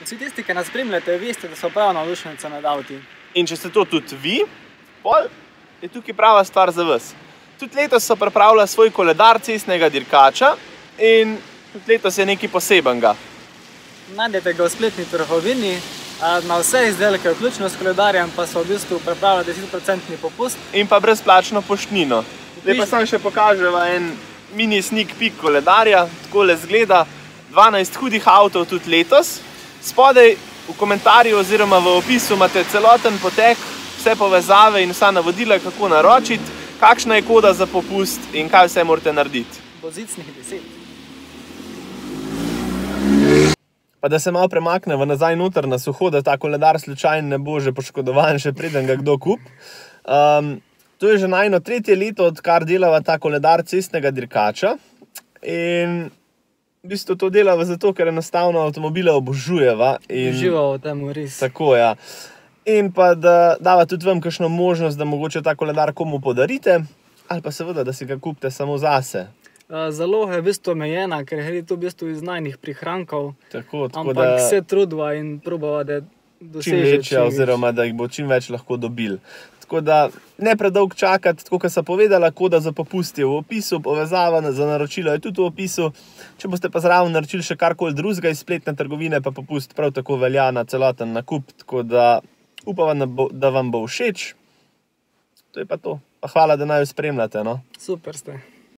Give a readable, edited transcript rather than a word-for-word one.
Vsi tisti, ki nas spremljate, veste, da so prav navdušenci nad avti. In če ste to tudi vi, pol je tukaj prava stvar za vas. Tudi letos so pripravili svoj koledar cestnega dirkača in tudi letos je nekaj posebenega. Najdete ga v spletni trgovini, na vse izdelke, vključno s koledarjem, pa so v bistvu pripravili 10% popust. In pa brezplačno poštnino. Zdaj pa sam še pokaževa en mini sneak peek koledarja, takole zgleda. 12 hudih avtov tudi letos. Spodaj v komentarju oziroma v opisu imate celoten potek, vse povezave in vsa navodila, kako naročiti, kakšna je koda za popust in kaj vse morate narediti. Bozicnih 10. Pa da se malo premakneva nazaj noter na suho, da ta koledar slučajno ne bo že poškodovan, še preden ga kdo kup. To je že najno 3. leto, odkar delava ta koledar cestnega dirkača. In v bistvu to delava zato, ker enostavno avtomobile obožujeva. Uživamo v tem, res. Tako, ja. In pa da dava tudi vam kakšno možnost, da mogoče ta koledar komu podarite, ali pa seveda, da si ga kupite samo zase. Zaloga je v bistvu omejena, ker gre to v bistvu iz najnih prihrankov. Tako da ampak se trudva in probava, da doseže čim večja, oziroma da jih bo čim več lahko dobili. Tako da ne predolgo čakati, tako kot sem povedala, koda za popust je v opisu, povezava za naročilo je tudi v opisu. Če boste pa zraven naročili še karkoli drugega iz spletne trgovine, pa popust prav tako velja na celoten nakup. Tako da upam, da vam bo všeč. To je pa to. Pa hvala, da naju spremljate, no. Super ste.